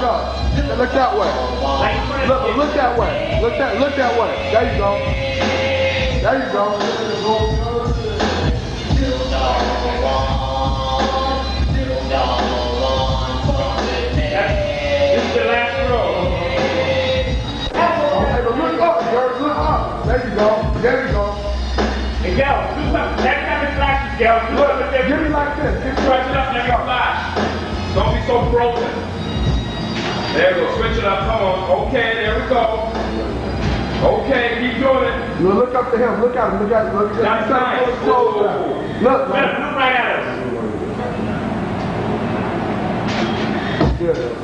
up. Look that way. Look that way. Look that way. There you go. There you go. This is the last row. Okay, but look up, Gary. Look up. There you go. There you go. Hey, Gel, do something. Next time it flashes, Gel, do something different. Give me like this. Stretch it up, let me flash. Don't be so frozen. There we go. Switch it up. Come on. Okay, there we go. Okay, keep doing it. Look up to him. Look at him. Look at him. Look at him. That's nice. Look, Look right at us. Yeah.